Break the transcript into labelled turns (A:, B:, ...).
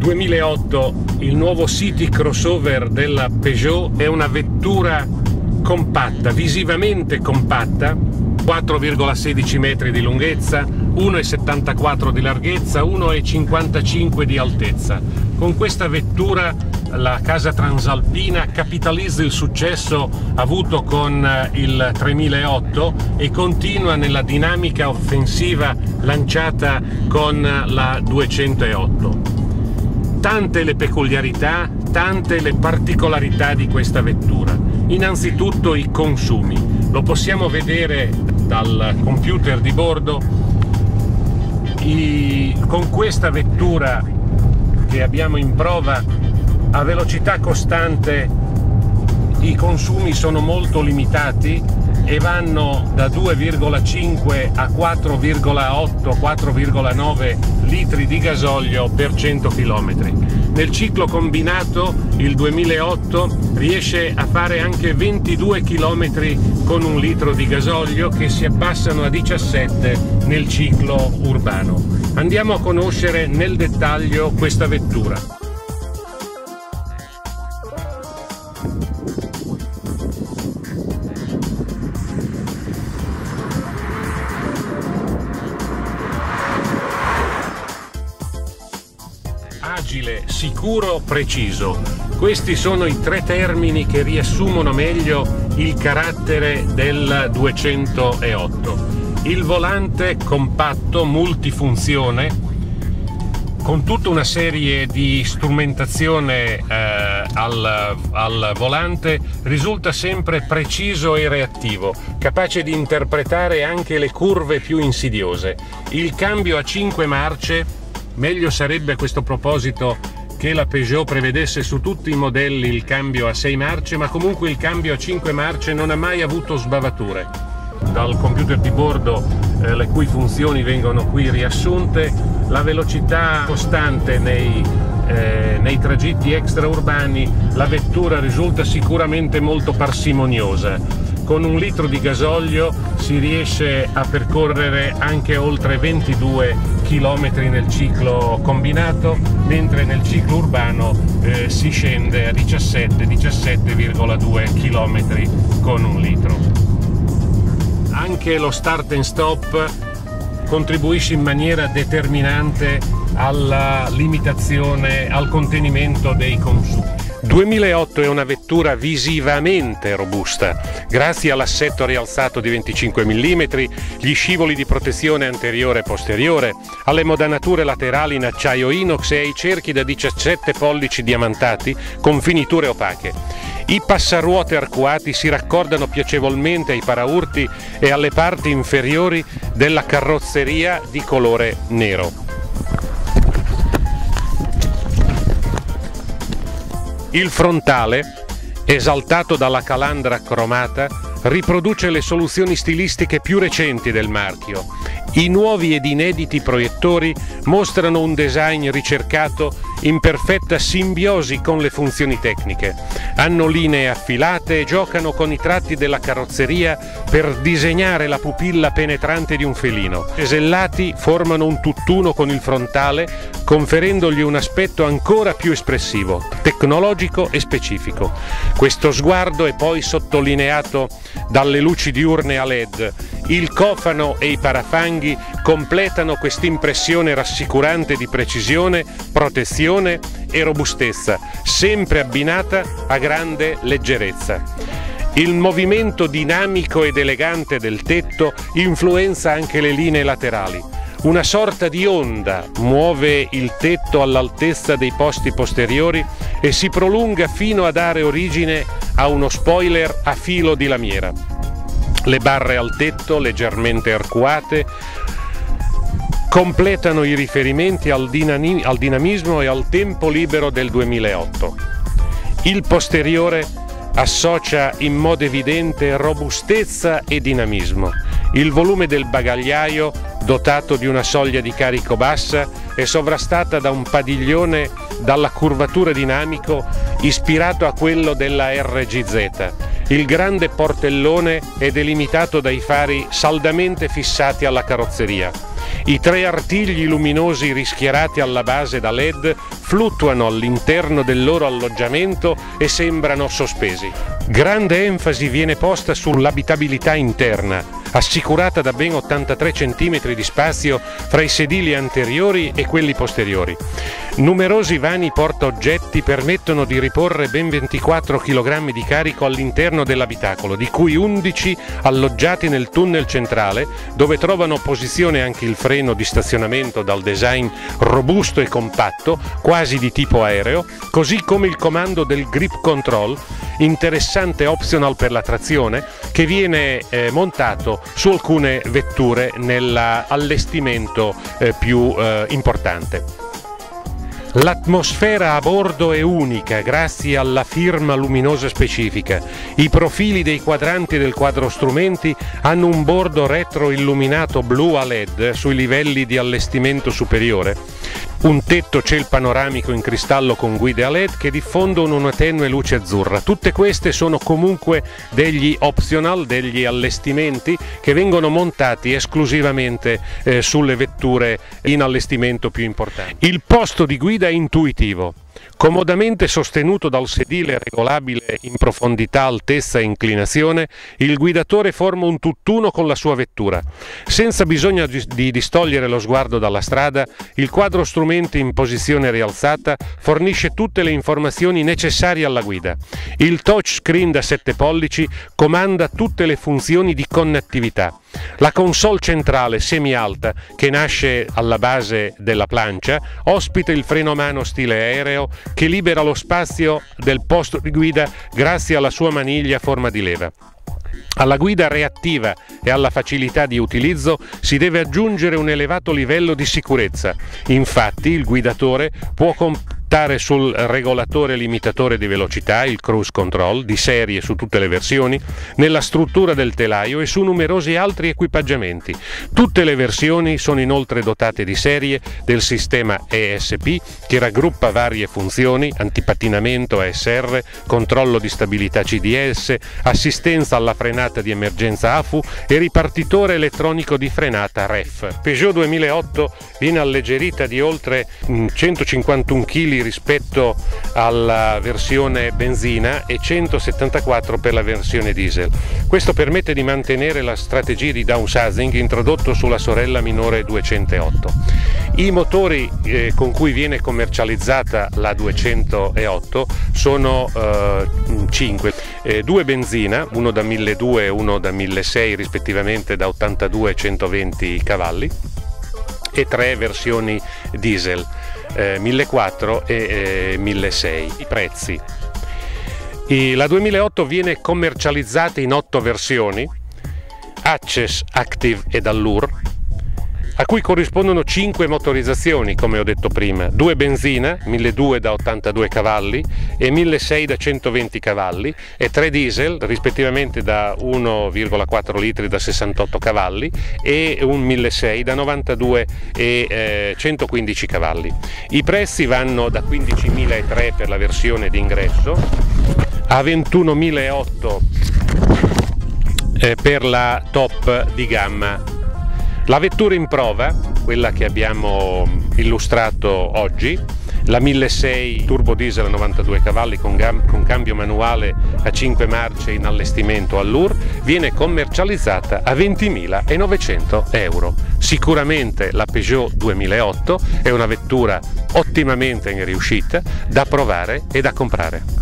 A: 2008 il nuovo City Crossover della Peugeot è una vettura compatta, visivamente compatta, 4,16 metri di lunghezza, 1,74 di larghezza, 1,55 di altezza. Con questa vettura la casa transalpina capitalizza il successo avuto con il 3008 e continua nella dinamica offensiva lanciata con la 208. Tante le peculiarità, tante le particolarità di questa vettura. Innanzitutto i consumi. Lo possiamo vedere dal computer di bordo. Con questa vettura che abbiamo in prova a velocità costante i consumi sono molto limitati e vanno da 2,5 a 4,8-4,9 litri di gasolio per 100 km. Nel ciclo combinato il 2008 riesce a fare anche 22 km con un litro di gasolio, che si abbassano a 17 nel ciclo urbano. Andiamo a conoscere nel dettaglio questa vettura. Agile, sicuro, preciso. Questi sono i tre termini che riassumono meglio il carattere del 208. Il volante compatto, multifunzione, con tutta una serie di strumentazione al volante, risulta sempre preciso e reattivo, capace di interpretare anche le curve più insidiose. Il cambio a 5 marce, meglio sarebbe a questo proposito che la Peugeot prevedesse su tutti i modelli il cambio a 6 marce, ma comunque il cambio a 5 marce non ha mai avuto sbavature. Dal computer di bordo le cui funzioni vengono qui riassunte, la velocità costante nei tragitti extraurbani, la vettura risulta sicuramente molto parsimoniosa. Con un litro di gasolio si riesce a percorrere anche oltre 22 km nel ciclo combinato, mentre nel ciclo urbano si scende a 17,2 km con un litro. Anche lo start and stop contribuisce in maniera determinante alla limitazione, al contenimento dei consumi. 2008 è una vettura visivamente robusta, grazie all'assetto rialzato di 25 mm, gli scivoli di protezione anteriore e posteriore, alle modanature laterali in acciaio inox e ai cerchi da 17 pollici diamantati con finiture opache. I passaruote arcuati si raccordano piacevolmente ai paraurti e alle parti inferiori della carrozzeria di colore nero. Il frontale, esaltato dalla calandra cromata, riproduce le soluzioni stilistiche più recenti del marchio. I nuovi ed inediti proiettori mostrano un design ricercato in perfetta simbiosi con le funzioni tecniche. Hanno linee affilate e giocano con i tratti della carrozzeria per disegnare la pupilla penetrante di un felino. I cesellati formano un tutt'uno con il frontale, conferendogli un aspetto ancora più espressivo, tecnologico e specifico. Questo sguardo è poi sottolineato dalle luci diurne a LED. Il cofano e i parafanghi completano quest'impressione rassicurante di precisione, protezione e robustezza, sempre abbinata a grande leggerezza. Il movimento dinamico ed elegante del tetto influenza anche le linee laterali. Una sorta di onda muove il tetto all'altezza dei posti posteriori e si prolunga fino a dare origine a uno spoiler a filo di lamiera. Le barre al tetto, leggermente arcuate, completano i riferimenti al dinamismo e al tempo libero del 2008. Il posteriore associa in modo evidente robustezza e dinamismo. Il volume del bagagliaio, dotato di una soglia di carico bassa, è sovrastata da un padiglione dalla curvatura dinamico ispirato a quello della RGZ. Il grande portellone è delimitato dai fari saldamente fissati alla carrozzeria. I 3 artigli luminosi rischierati alla base da LED fluttuano all'interno del loro alloggiamento e sembrano sospesi. Grande enfasi viene posta sull'abitabilità interna, assicurata da ben 83 cm di spazio fra i sedili anteriori e quelli posteriori. Numerosi vani portaoggetti permettono di riporre ben 24 kg di carico all'interno dell'abitacolo, di cui 11 alloggiati nel tunnel centrale, dove trovano posizione anche il freno di stazionamento dal design robusto e compatto, quasi di tipo aereo, così come il comando del grip control, interessante optional per la trazione, che viene montato su alcune vetture nell'allestimento più importante. L'atmosfera a bordo è unica grazie alla firma luminosa specifica. I profili dei quadranti del quadro strumenti hanno un bordo retroilluminato blu a LED sui livelli di allestimento superiore, un tetto ciel panoramico in cristallo con guide a LED che diffondono una tenue luce azzurra. Tutte queste sono comunque degli optional, degli allestimenti che vengono montati esclusivamente sulle vetture in allestimento più importanti. Il posto di guida è intuitivo, comodamente sostenuto dal sedile regolabile in profondità, altezza e inclinazione. Il guidatore forma un tutt'uno con la sua vettura. Senza bisogno di distogliere lo sguardo dalla strada, il quadro strumenti in posizione rialzata fornisce tutte le informazioni necessarie alla guida. Il touchscreen da 7 pollici comanda tutte le funzioni di connettività. La console centrale semi-alta, che nasce alla base della plancia, ospita il freno a mano stile aereo che libera lo spazio del posto di guida grazie alla sua maniglia a forma di leva. Alla guida reattiva e alla facilità di utilizzo si deve aggiungere un elevato livello di sicurezza. Infatti il guidatore può contare sul regolatore limitatore di velocità, il cruise control, di serie su tutte le versioni, nella struttura del telaio e su numerosi altri equipaggiamenti. Tutte le versioni sono inoltre dotate di serie del sistema ESP, che raggruppa varie funzioni: antipattinamento ASR, controllo di stabilità CDS, assistenza alla frenata di emergenza AFU e ripartitore elettronico di frenata REF. Peugeot 2008 viene alleggerita di oltre 151 kg rispetto alla versione benzina e 174 per la versione diesel. Questo permette di mantenere la strategia di downsizing introdotto sulla sorella minore 208. I motori con cui viene commercializzata la 208 sono 5, 2 benzina, uno da 1200 e uno da 1600 rispettivamente da 82 e 120 cavalli, e 3 versioni diesel, 1400 e 1600. I prezzi: la 2008 viene commercializzata in 8 versioni, Access, Active ed Allure, a cui corrispondono 5 motorizzazioni, come ho detto prima: 2 benzina, 1200 da 82 cavalli e 1600 da 120 cavalli, e 3 diesel, rispettivamente da 1,4 litri da 68 cavalli e un 1600 da 92 e 115 cavalli. I prezzi vanno da 15.300 per la versione d'ingresso a 21.800 per la top di gamma. La vettura in prova, quella che abbiamo illustrato oggi, la 1600 turbo diesel a 92 cavalli con cambio manuale a 5 marce in allestimento Allure, viene commercializzata a 20.900 euro. Sicuramente la Peugeot 2008 è una vettura ottimamente in riuscita, da provare e da comprare.